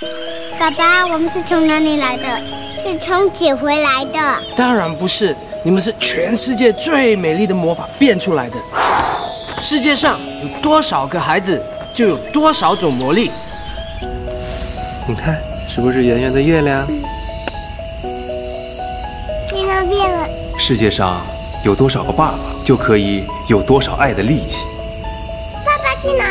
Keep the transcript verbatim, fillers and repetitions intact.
爸爸，我们是从哪里来的？是从捡回来的。 当然不是，你们是全世界最美丽的魔法变出来的。世界上有多少个孩子，就有多少种魔力。 你看，是不是圆圆的月亮？ 月亮变了。 世界上有多少个爸爸，就可以有多少爱的力气。 爸爸去哪